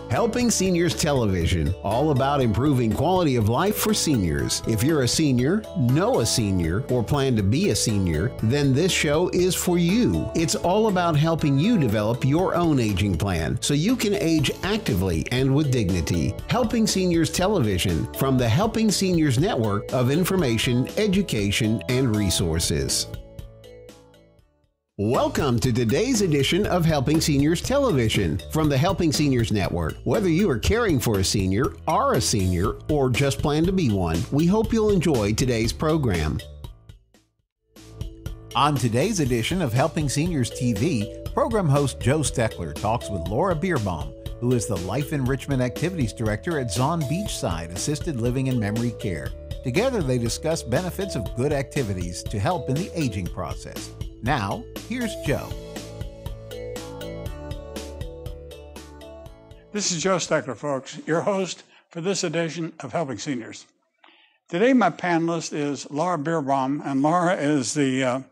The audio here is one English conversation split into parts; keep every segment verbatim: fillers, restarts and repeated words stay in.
Helping Seniors Television, all about improving quality of life for seniors. If you're a senior, know a senior, or plan to be a senior, then this show is for you. It's all about helping you develop your own aging plan so you can age actively and with dignity. Helping Seniors Television from the Helping Seniors Network of information, education, and resources. Welcome to today's edition of Helping Seniors Television from the Helping Seniors Network. Whether you are caring for a senior, are a senior, or just plan to be one, we hope you'll enjoy today's program. On today's edition of Helping Seniors T V, program host Joe Steckler talks with Laura Bierbaum, who is the Life Enrichment Activities Director at Zon Beachside Assisted Living and Memory Care. Together, they discuss benefits of good activities to help in the aging process. Now, here's Joe. This is Joe Steckler, folks, your host for this edition of Helping Seniors. Today, my panelist is Laura Bierbaum, and Laura is the, uh,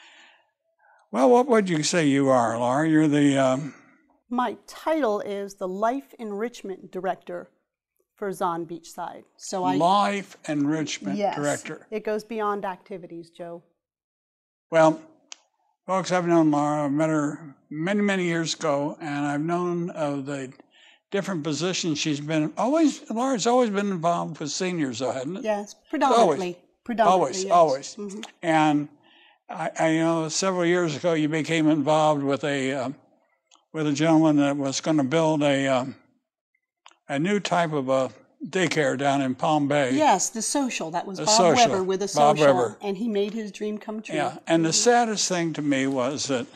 well, what would you say you are, Laura? You're the... Um, my title is the Life Enrichment Director for Zon Beachside. So I Life Enrichment yes, Director. It goes beyond activities, Joe. Well, folks, I've known Laura. I've met her many, many years ago, and I've known of the different positions she's been. Always, Laura's always been involved with seniors, though, hasn't it? Yes, predominantly. Always, predominantly, always, yes. always. Mm-hmm. And I, I know several years ago you became involved with a uh, with a gentleman that was going to build a uh, a new type of a daycare down in Palm Bay. Yes, the social. That was The Bob social. Weber with a Bob social, Weber. and he made his dream come true. Yeah, and the saddest thing to me was that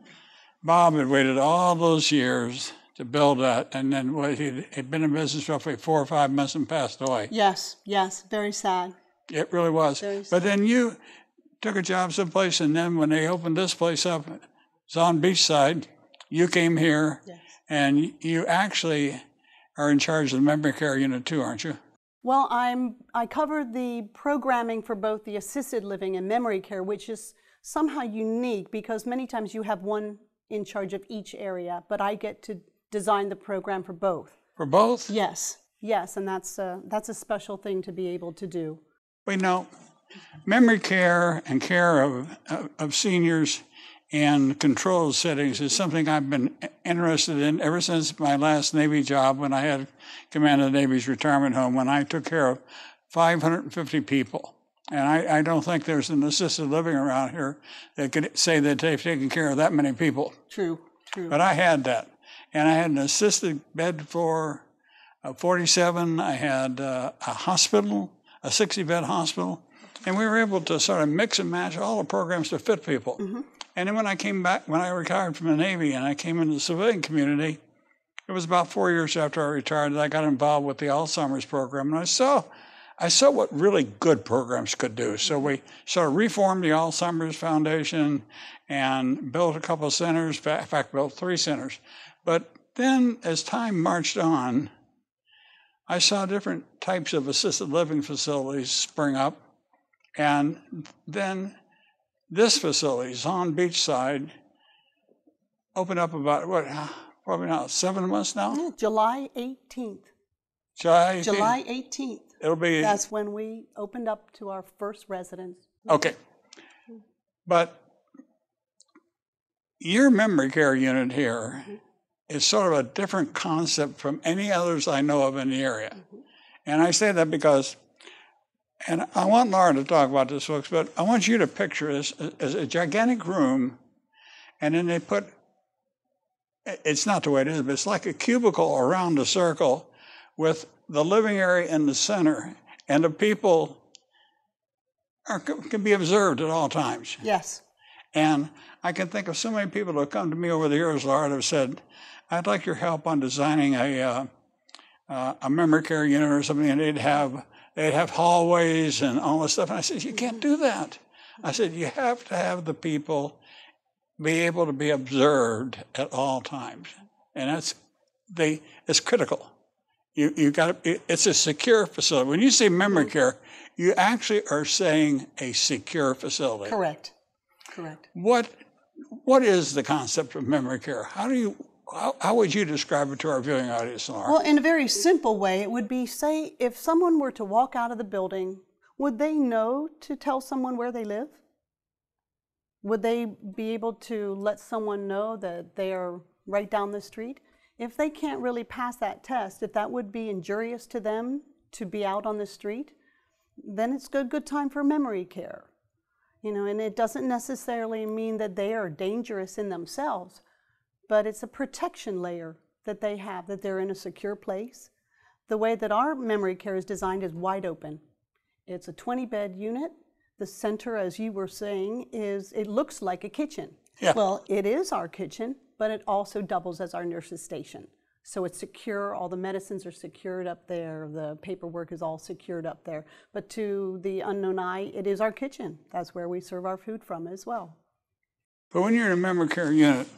Bob had waited all those years to build that, and then well, he'd, he'd been in business roughly four or five months and passed away. Yes, yes, very sad. It really was. Very sad. But then you took a job someplace, and then when they opened this place up, it's on Beachside, you came here, Yes. and you actually are in charge of the memory care unit too, aren't you? Well, I'm I cover the programming for both the assisted living and memory care, which is somehow unique because many times you have one in charge of each area, but I get to design the program for both. For both? Yes, yes, and that's a, that's a special thing to be able to do. We know memory care and care of, of, of seniors and controlled settings is something I've been interested in ever since my last Navy job when I had command of the Navy's retirement home, when I took care of five hundred fifty people. And I, I don't think there's an assisted living around here that could say that they've taken care of that many people. True, true. But I had that. And I had an assisted bed for uh, forty-seven. I had uh, a hospital, a sixty-bed hospital. And we were able to sort of mix and match all the programs to fit people. Mm-hmm. And then when I came back, when I retired from the Navy and I came into the civilian community, it was about four years after I retired that I got involved with the Alzheimer's program. And I saw, I saw what really good programs could do. So we sort of reformed the Alzheimer's Foundation and built a couple of centers, in fact, built three centers. But then as time marched on, I saw different types of assisted living facilities spring up. And then this facility, Zon Beachside, opened up about, what, probably now, seven months now? Yeah, July eighteenth. July eighteenth? July eighteenth. It'll be... That's when we opened up to our first residents. Okay. But your memory care unit here mm-hmm. is sort of a different concept from any others I know of in the area. Mm-hmm. And I say that because... And I want Laura to talk about this, folks, but I want you to picture this as a gigantic room, and then they put, it's not the way it is, but it's like a cubicle around a circle with the living area in the center, and the people are, can be observed at all times. Yes. And I can think of so many people who have come to me over the years, Laura, that have said, I'd like your help on designing a, uh, uh, a memory care unit or something, and they'd have... They'd have hallways and all this stuff. And I said, you can't do that. I said, you have to have the people be able to be observed at all times. And that's, they, it's critical. You, you got to, it's a secure facility. When you say memory care, you actually are saying a secure facility. Correct, correct. What, what is the concept of memory care? How do you, How, how would you describe it to our viewing audience, Laura? Well, in a very simple way, it would be, say, if someone were to walk out of the building, would they know to tell someone where they live? Would they be able to let someone know that they are right down the street? If they can't really pass that test, if that would be injurious to them to be out on the street, then it's good, good time for memory care. You know, and it doesn't necessarily mean that they are dangerous in themselves, but it's a protection layer that they have, that they're in a secure place. The way that our memory care is designed is wide open. It's a twenty bed unit. The center, as you were saying, is, it looks like a kitchen. Yeah. Well, it is our kitchen, but it also doubles as our nurse's station. So it's secure, all the medicines are secured up there, the paperwork is all secured up there. But to the unknown eye, it is our kitchen. That's where we serve our food from as well. But when you're in a memory care unit,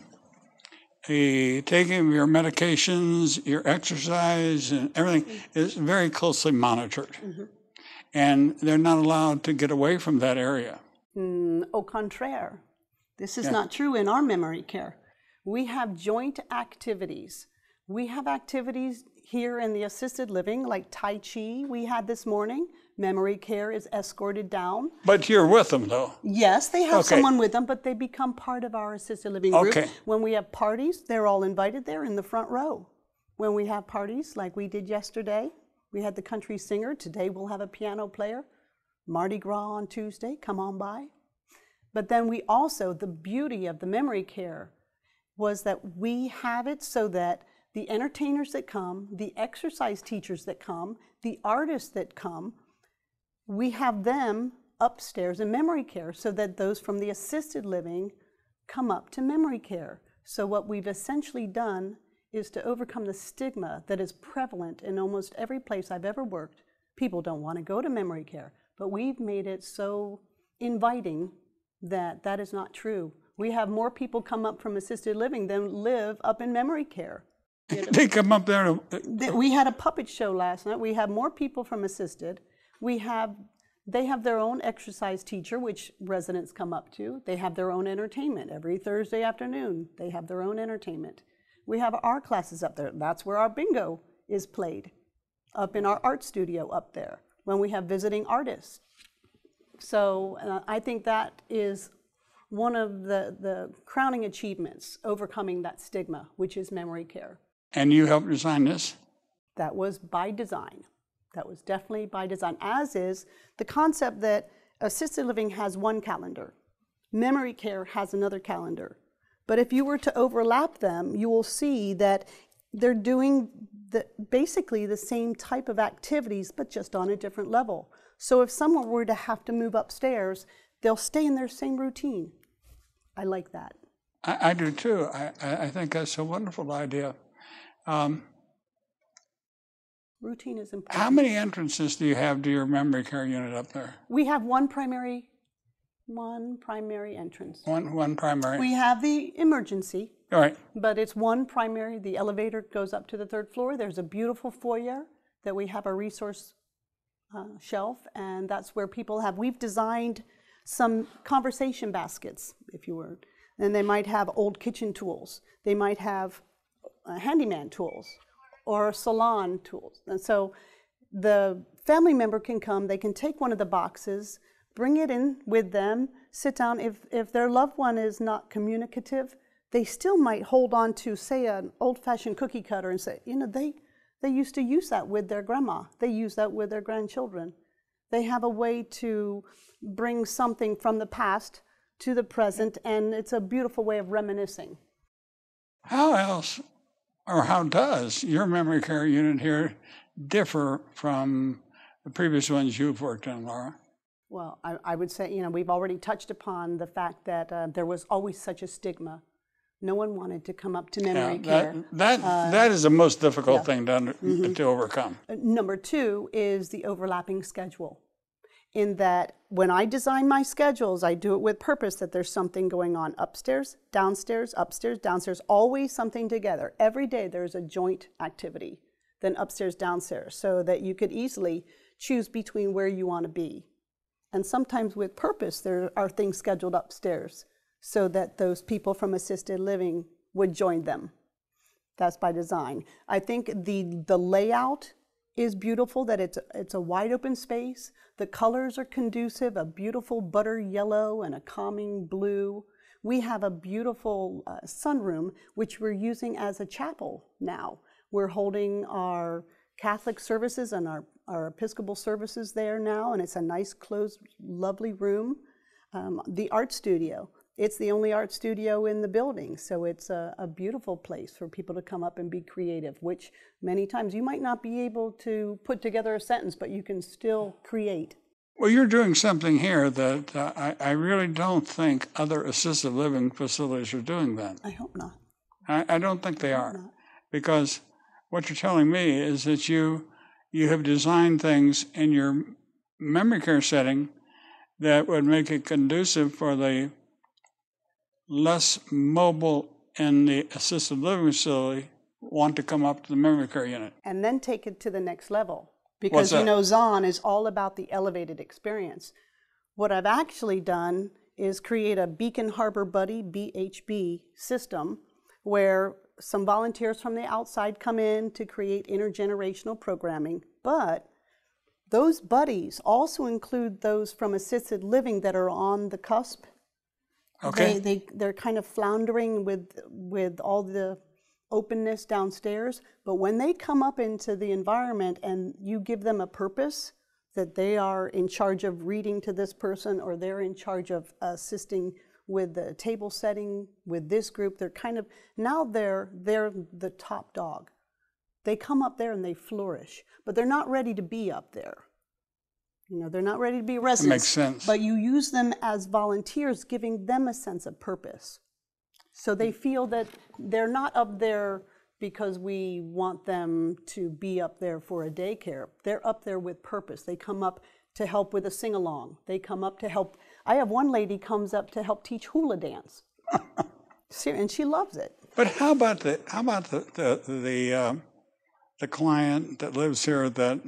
the taking of your medications, your exercise, and everything mm-hmm. is very closely monitored. Mm-hmm. And they're not allowed to get away from that area. Mm, au contraire. This is yeah. not true in our memory care. We have joint activities. We have activities here in the assisted living, like Tai Chi we had this morning. Memory care is escorted down. But you're with them, though? Yes, they have okay. someone with them, but they become part of our assisted living group. Okay. When we have parties, they're all invited there in the front row. When we have parties, like we did yesterday, we had the country singer. Today we'll have a piano player. Mardi Gras on Tuesday, come on by. But then we also, the beauty of the memory care was that we have it so that the entertainers that come, the exercise teachers that come, the artists that come, we have them upstairs in memory care so that those from the assisted living come up to memory care. So what we've essentially done is to overcome the stigma that is prevalent in almost every place I've ever worked. People don't want to go to memory care, but we've made it so inviting that that is not true. We have more people come up from assisted living than live up in memory care. They come up there to... We had a puppet show last night. We have more people from assisted. We have, they have their own exercise teacher, which residents come up to. They have their own entertainment. Every Thursday afternoon, they have their own entertainment. We have our classes up there. That's where our bingo is played, up in our art studio up there, when we have visiting artists. So uh, I think that is one of the, the crowning achievements, overcoming that stigma, which is memory care. And you helped design this? That was by design. That was definitely by design, as is the concept that assisted living has one calendar. Memory care has another calendar. But if you were to overlap them, you will see that they're doing the, basically the same type of activities, but just on a different level. So if someone were to have to move upstairs, they'll stay in their same routine. I like that. I, I do too. I, I think that's a wonderful idea. Um, Routine is important. How many entrances do you have to your memory care unit up there? We have one primary, one primary entrance. One, one primary. We have the emergency. All right. But it's one primary. The elevator goes up to the third floor. There's a beautiful foyer that we have a resource uh, shelf, and that's where people have. We've designed some conversation baskets, if you were, and they might have old kitchen tools. They might have uh, handyman tools or salon tools. And so the family member can come, they can take one of the boxes, bring it in with them, sit down. If, if their loved one is not communicative, they still might hold on to, say, an old-fashioned cookie cutter and say, you know, they, they used to use that with their grandma. They use that with their grandchildren. They have a way to bring something from the past to the present, and it's a beautiful way of reminiscing. How else, or how does your memory care unit here differ from the previous ones you've worked in, Laura? Well, I, I would say, you know, we've already touched upon the fact that uh, there was always such a stigma. No one wanted to come up to memory yeah, care. That, that, uh, that is the most difficult yeah. thing to, under, mm-hmm. to overcome. Uh, number two is the overlapping schedule. In that when I design my schedules, I do it with purpose, that there's something going on upstairs, downstairs, upstairs, downstairs, always something together. Every day there's a joint activity, then upstairs, downstairs, so that you could easily choose between where you want to be. And sometimes with purpose, there are things scheduled upstairs so that those people from assisted living would join them. That's by design. I think the the layout is beautiful, that it's, it's a wide open space. The colors are conducive, a beautiful butter yellow and a calming blue. We have a beautiful uh, sunroom, which we're using as a chapel now. We're holding our Catholic services and our, our Episcopal services there now, and it's a nice, closed, lovely room. Um, the art studio. It's the only art studio in the building, so it's a, a beautiful place for people to come up and be creative, which many times you might not be able to put together a sentence, but you can still create. Well, you're doing something here that uh, I, I really don't think other assisted living facilities are doing that. I hope not. I, I don't think they I are. hope not. Because what you're telling me is that you you have designed things in your memory care setting that would make it conducive for the less mobile in the assisted living facility want to come up to the memory care unit. And then take it to the next level. Because, you know, Zahn is all about the elevated experience. What I've actually done is create a Beacon Harbor Buddy, B H B, system where some volunteers from the outside come in to create intergenerational programming. But those buddies also include those from assisted living that are on the cusp. Okay. They, they, they're kind of floundering with, with all the openness downstairs, but when they come up into the environment and you give them a purpose, that they are in charge of reading to this person, or they're in charge of assisting with the table setting with this group, they're kind of, now they're, they're the top dog. They come up there and they flourish, but they're not ready to be up there. You know, they're not ready to be residents. That makes sense. But you use them as volunteers, giving them a sense of purpose. So they feel that they're not up there because we want them to be up there for a daycare. They're up there with purpose. They come up to help with a sing-along. They come up to help. I have one lady comes up to help teach hula dance. And she loves it. But how about the how about the the the, um, the client that lives here that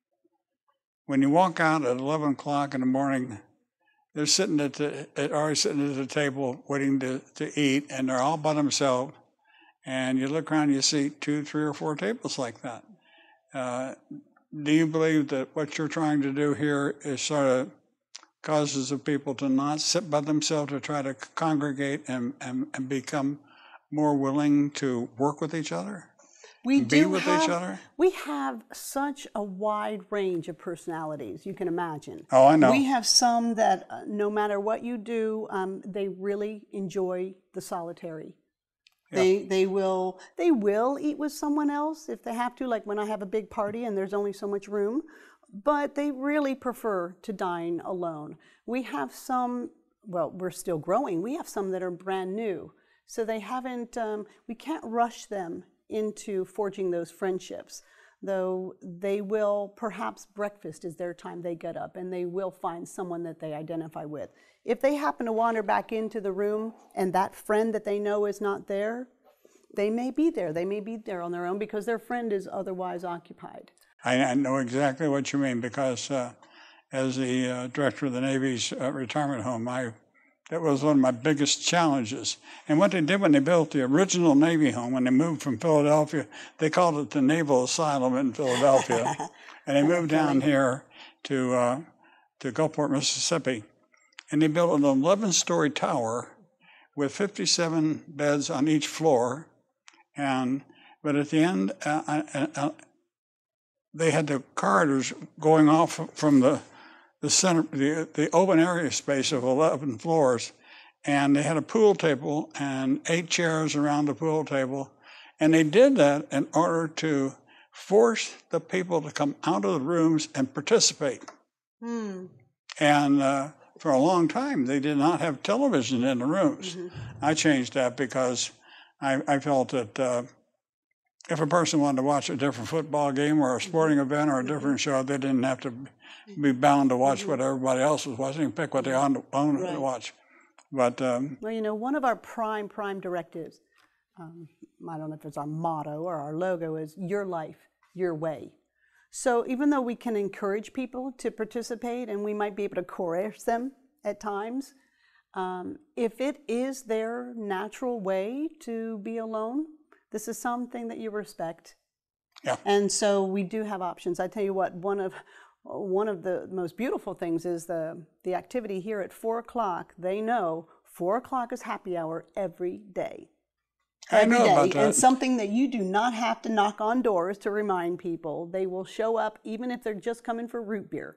when you walk out at eleven o'clock in the morning, they're sitting at the at already sitting at the table waiting to, to eat, and they're all by themselves. And you look around, you see two, three, or four tables like that. Uh, do you believe that what you're trying to do here is sort of causes of people to not sit by themselves, to try to congregate and, and, and become more willing to work with each other? We be do with have, each other? We have such a wide range of personalities, you can imagine. Oh, I know. We have some that uh, no matter what you do, um, they really enjoy the solitary. Yeah. They they will they will eat with someone else if they have to, like when I have a big party and there's only so much room, but they really prefer to dine alone. We have some, well, we're still growing. We have some that are brand new, so they haven't, um, we can't rush them into forging those friendships, though they will, perhaps breakfast is their time they get up, and they will find someone that they identify with. If they happen to wander back into the room and that friend that they know is not there, they may be there. They may be there on their own because their friend is otherwise occupied. I, I know exactly what you mean, because uh, as the uh, director of the Navy's uh, retirement home, I that was one of my biggest challenges. And what they did when they built the original Navy home, when they moved from Philadelphia, they called it the Naval Asylum in Philadelphia. And they moved down here to uh, to Gulfport, Mississippi. And they built an eleven-story tower with fifty-seven beds on each floor. And but at the end, uh, uh, uh, they had the corridors going off from the the center, the, the open area space of eleven floors, and they had a pool table and eight chairs around the pool table, and they did that in order to force the people to come out of the rooms and participate. Mm. And uh, for a long time, they did not have television in the rooms. Mm-hmm. I changed that because I, I felt that uh, if a person wanted to watch a different football game or a sporting mm-hmm. event or a different show, they didn't have to be bound to watch mm-hmm. what everybody else was watching and pick what they wanted right. to watch. But um, well, you know, one of our prime, prime directives, um, I don't know if it's our motto or our logo, is your life, your way. So even though we can encourage people to participate and we might be able to coerce them at times, um, if it is their natural way to be alone, this is something that you respect. Yeah. And so we do have options. I tell you what, one of one of the most beautiful things is the the activity here at four o'clock. They know four o'clock is happy hour every day. Every I know day. about that. And something that you do not have to knock on doors to remind people. They will show up even if they're just coming for root beer.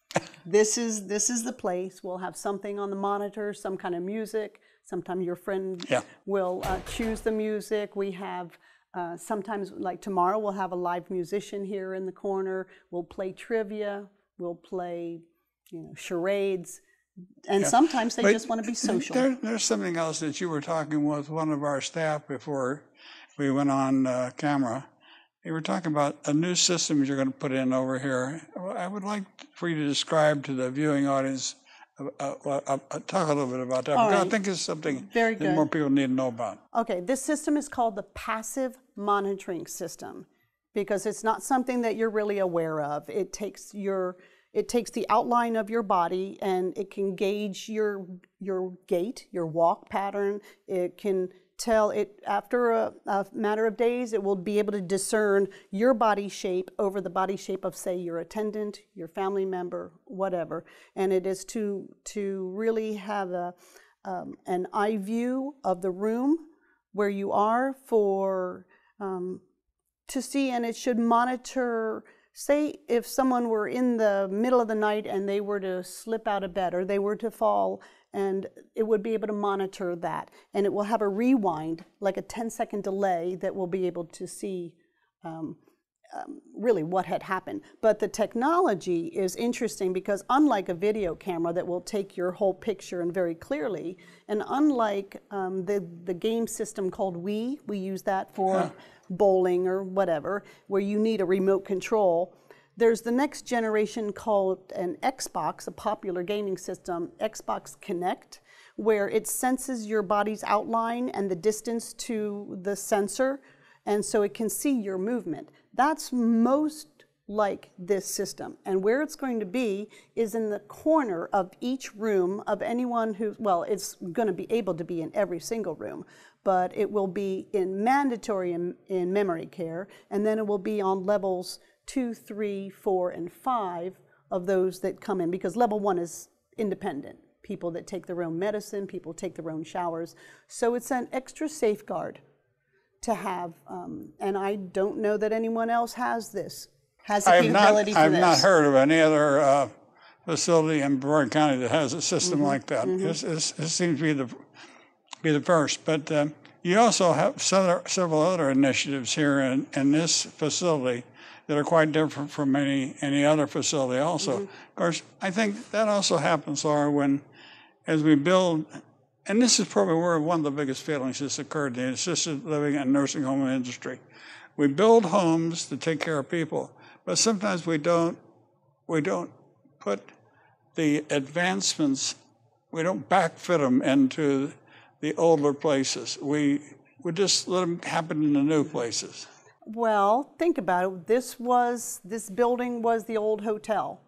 This is this is the place. We'll have something on the monitor, some kind of music. Sometimes your friend Yeah. will uh, choose the music. We have uh, sometimes, like tomorrow, we'll have a live musician here in the corner. We'll play trivia. We'll play, you know, charades. And Yeah. sometimes they But just want to be social. There, there's something else that you were talking with one of our staff before we went on uh, camera. You were talking about a new system you're going to put in over here. I would like for you to describe to the viewing audience, uh, uh, uh, talk a little bit about that, All because right. I think it's something Very that good. more people need to know about. Okay, this system is called the passive monitoring system because it's not something that you're really aware of. It takes your it takes the outline of your body and it can gauge your your gait, your walk pattern. It can tell it after a, a matter of days, it will be able to discern your body shape over the body shape of, say, your attendant, your family member, whatever. And it is to to really have a um, an eye view of the room where you are for um, to see, and it should monitor. Say if someone were in the middle of the night and they were to slip out of bed or they were to fall, and it would be able to monitor that. And it will have a rewind, like a ten second delay that will be able to see um, um, really what had happened. But the technology is interesting because unlike a video camera that will take your whole picture and very clearly, and unlike um, the, the game system called Wii, we use that for Yeah. bowling or whatever, where you need a remote control. There's the next generation called an Xbox, a popular gaming system, Xbox Connect, where it senses your body's outline and the distance to the sensor, and so it can see your movement. That's most like this system. And where it's going to be is in the corner of each room of anyone who, well, it's going to be able to be in every single room, but it will be in mandatory in, in memory care, and then it will be on levels two, three, four, and five of those that come in, because level one is independent. People that take their own medicine, people take their own showers. So it's an extra safeguard to have, um, and I don't know that anyone else has this, has the I have not, capability for I've this. not heard of any other uh, facility in Brevard County that has a system Mm-hmm, like that. mm-hmm. It's, it's, it seems to be the be the first. But um, you also have several, several other initiatives here in, in this facility that are quite different from any any other facility also. Mm-hmm. Of course, I think that also happens, Laura, when as we build, and this is probably where one of the biggest failings has occurred in the assisted living and nursing home industry. We build homes to take care of people, but sometimes we don't we don't put the advancements, we don't backfit them into the older places. We we just let them happen in the new places. Well, think about it. This was, this building was the old hotel.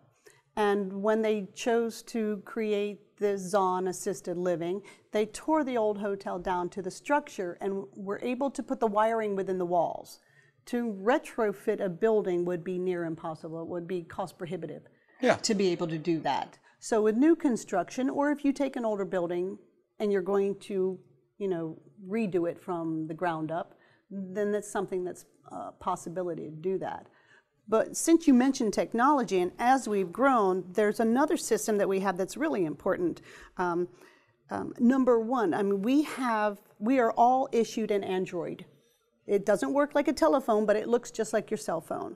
And when they chose to create the Zahn assisted living, they tore the old hotel down to the structure and were able to put the wiring within the walls. To retrofit a building would be near impossible. It would be cost prohibitive Yeah. to be able to do that. So with new construction, or if you take an older building and you're going to, you know, redo it from the ground up, then that's something that's a possibility to do that. But since you mentioned technology, and as we've grown, there's another system that we have that's really important. Um, um, number one, I mean, we have, we are all issued an Android. It doesn't work like a telephone, but it looks just like your cell phone.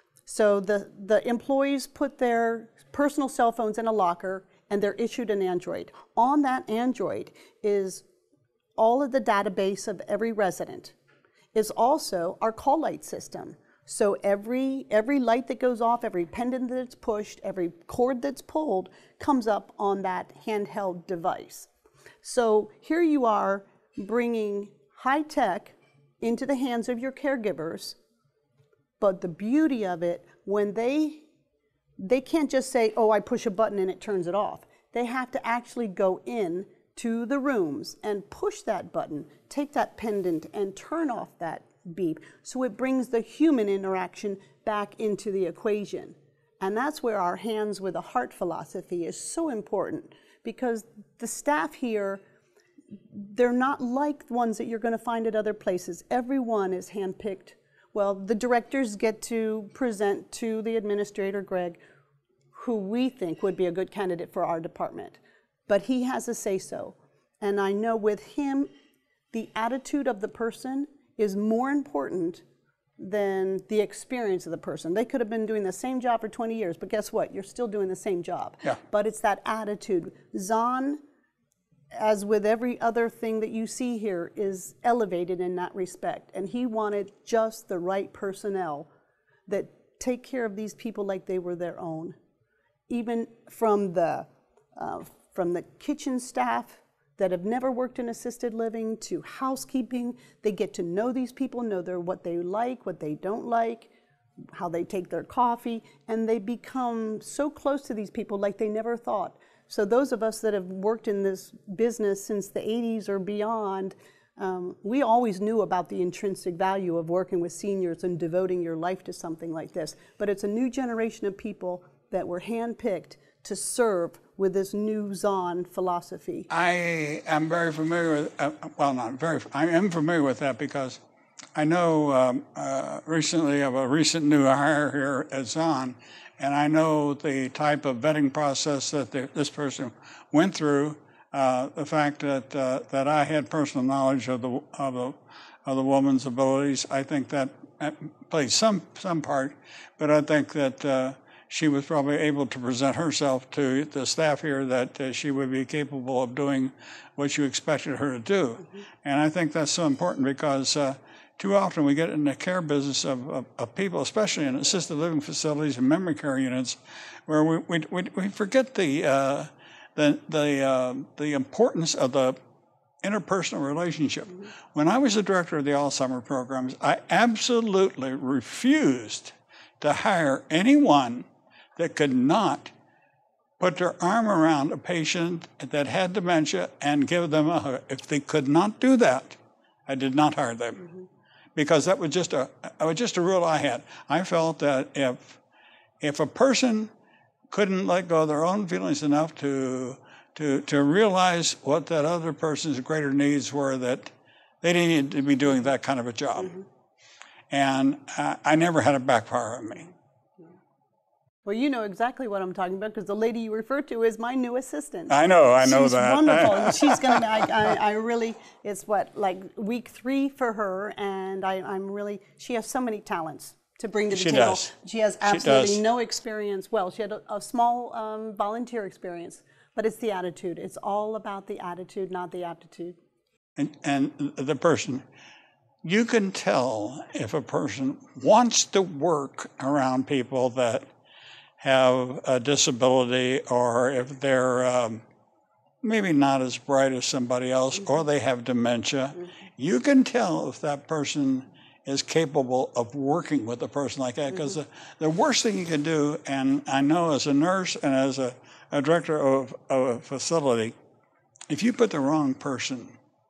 So the, the employees put their personal cell phones in a locker, and they're issued an Android. On that Android is all of the database of every resident. Is also our call light system. So every every light that goes off, every pendant that's pushed, every cord that's pulled comes up on that handheld device. So here you are bringing high tech into the hands of your caregivers, but the beauty of it, when they they can't just say, oh, I push a button and it turns it off. They have to actually go in to the rooms and push that button, take that pendant and turn off that beep. So it brings the human interaction back into the equation. And that's where our hands with a heart philosophy is so important, because the staff here, they're not like ones that you're going to find at other places. Everyone is handpicked. Well, the directors get to present to the administrator, Greg, who we think would be a good candidate for our department. But he has a say-so. And I know with him, the attitude of the person is more important than the experience of the person. They could have been doing the same job for twenty years, but guess what? You're still doing the same job. Yeah. But it's that attitude. Zahn, as with every other thing that you see here, is elevated in that respect. And he wanted just the right personnel that take care of these people like they were their own. Even from the, uh, from the kitchen staff that have never worked in assisted living to housekeeping, they get to know these people, know their, what they like, what they don't like, how they take their coffee, and they become so close to these people like they never thought. So those of us that have worked in this business since the eighties or beyond, um, we always knew about the intrinsic value of working with seniors and devoting your life to something like this. But it's a new generation of people that were handpicked to serve with this new Zahn philosophy. I am very familiar with, uh, well, not very, I am familiar with that because I know um, uh, recently of a recent new hire here at Zahn, and I know the type of vetting process that the, this person went through. Uh, the fact that uh, that I had personal knowledge of the of the of the woman's abilities, I think that played some some part. But I think that uh, she was probably able to present herself to the staff here that uh, she would be capable of doing what you expected her to do. Mm-hmm. And I think that's so important because uh, too often we get in the care business of, of, of people, especially in assisted living facilities and memory care units, where we we, we, we forget the uh, the the uh, the importance of the interpersonal relationship. Mm-hmm. When I was the director of the Alzheimer's programs, I absolutely refused to hire anyone that could not put their arm around a patient that had dementia and give them a hug. If they could not do that, I did not hire them. Mm-hmm. Because that was just a it was just a rule I had. I felt that if if a person couldn't let go of their own feelings enough to to to realize what that other person's greater needs were, that they didn't need to be doing that kind of a job. Mm-hmm. And uh, I never had it backfire on me. Well, you know exactly what I'm talking about because the lady you refer to is my new assistant. I know, I know She's that. She's wonderful. She's going to, I, I really, it's what, like week three for her, and I, I'm really, she has so many talents to bring to the she table. Does. She has absolutely she does. no experience. Well, she had a, a small um, volunteer experience, but it's the attitude. It's all about the attitude, not the aptitude. And, and the person, you can tell if a person wants to work around people that have a disability, or if they're um, maybe not as bright as somebody else, mm-hmm. or they have dementia. Mm-hmm. You can tell if that person is capable of working with a person like that, because mm-hmm. the, the worst thing you can do, and I know as a nurse and as a, a director of, of a facility, if you put the wrong person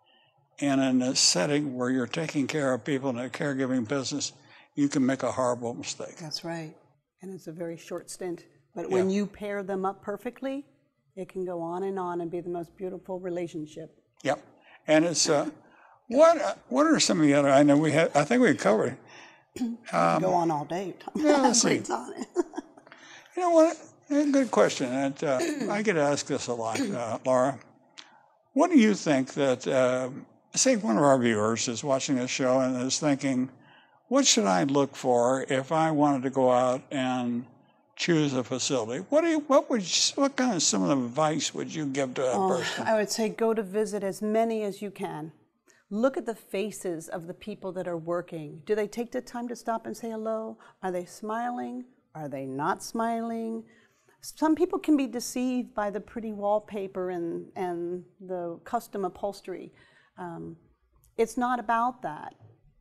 in a setting where you're taking care of people in a caregiving business, you can make a horrible mistake. That's right. And it's a very short stint. But yeah. when you pair them up perfectly, it can go on and on and be the most beautiful relationship. Yep. And it's, uh, what uh, what are some of the other, I know we had, I think we covered. Um, go on all day. Yeah, let's see. On it. You know what, a good question. And, uh, I get asked this a lot, uh, Laura. What do you think that, uh, say one of our viewers is watching this show and is thinking, what should I look for if I wanted to go out and choose a facility? What do you, what would you, what kind of some advice would you give to that oh, person? I would say go to visit as many as you can. Look at the faces of the people that are working. Do they take the time to stop and say hello? Are they smiling? Are they not smiling? Some people can be deceived by the pretty wallpaper and, and the custom upholstery. Um, it's not about that.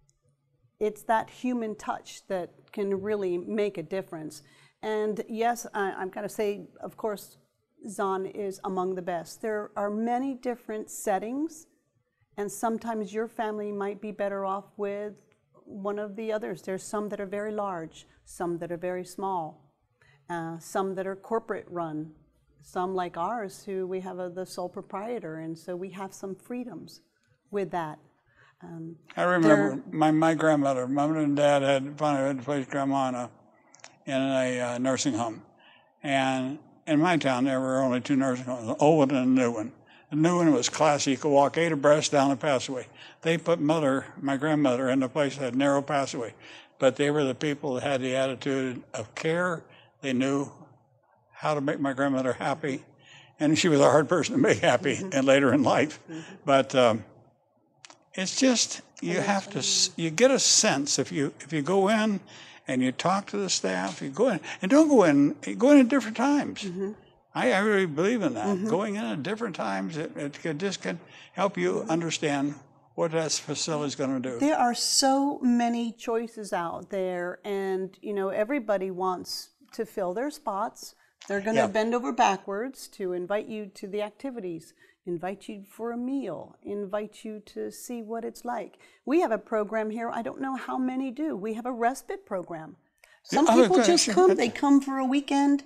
It's that human touch that can really make a difference. And yes, I, I'm going to say, of course, Zahn is among the best. There are many different settings, and sometimes your family might be better off with one of the others. There's some that are very large, some that are very small, uh, some that are corporate run, some like ours who we have a, the sole proprietor, and so we have some freedoms with that. Um, I remember my, my grandmother, mom and dad had finally had to place grandma in a, in a uh, nursing home. And in my town, there were only two nursing homes, an old one and a new one. The new one was classy. You could walk eight abreast down a passageway. They put mother, my grandmother, in a place that had narrow passageway. But they were the people that had the attitude of care. They knew how to make my grandmother happy. And she was a hard person to make happy mm-hmm. and later in life. Mm-hmm. But um, it's just, you have to, you get a sense if you if you go in and you talk to the staff, you go in, and don't go in, go in at different times. Mm-hmm. I, I really believe in that. Mm-hmm. Going in at different times, it, it could, just can help you understand what that facility is going to do. There are so many choices out there, and you know everybody wants to fill their spots. They're going to yeah. bend over backwards to invite you to the activities, invite you for a meal, invite you to see what it's like. We have a program here, I don't know how many do. We have a respite program. Some yeah, people just come, they come for a weekend,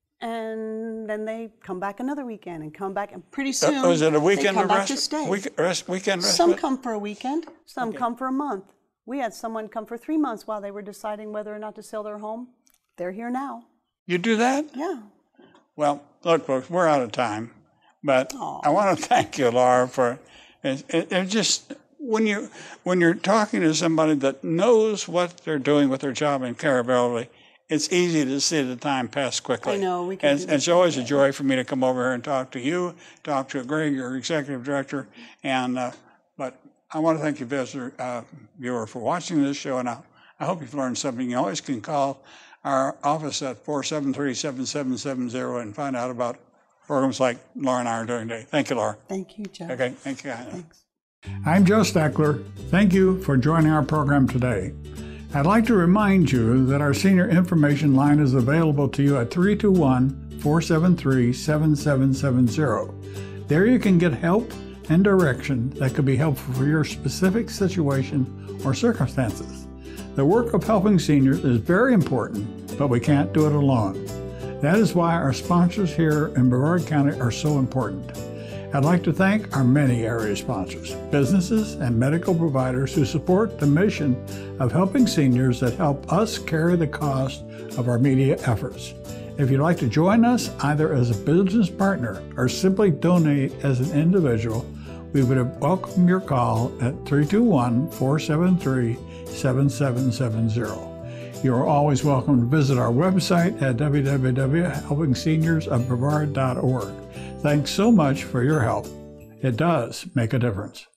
and then they come back another weekend and come back, and pretty soon uh, was it a weekend they come back rest, to stay. Week, rest, weekend respite? Some come for a weekend, some okay. come for a month. We had someone come for three months while they were deciding whether or not to sell their home. They're here now. You do that? Yeah. Well, look, folks, we're out of time, but Aww. I want to thank you, Laura, for it, it, it just when you when you're talking to somebody that knows what they're doing with their job and care of elderly, it's easy to see the time pass quickly. I know. We can and, do and it's always a joy for me to come over here and talk to you, talk to Greg, your executive director, and uh, but I want to thank you, visitor, uh, viewer, for watching this show, and I, I hope you've learned something. You always can call our office at four seven three, seven seven seven zero and find out about programs like Laura and I are doing today. Thank you, Laura. Thank you, Joe. Okay, thank you. Thanks. I'm Joe Steckler. Thank you for joining our program today. I'd like to remind you that our senior information line is available to you at three two one, four seven three, seven seven seven zero. There you can get help and direction that could be helpful for your specific situation or circumstances. The work of helping seniors is very important, but we can't do it alone. That is why our sponsors here in Brevard County are so important. I'd like to thank our many area sponsors, businesses and medical providers who support the mission of helping seniors that help us carry the cost of our media efforts. If you'd like to join us either as a business partner or simply donate as an individual, we would welcome your call at three two one, four seven three, seven seven seven zero. You are always welcome to visit our website at w w w dot helping seniors of brevard dot org. Thanks so much for your help. It does make a difference.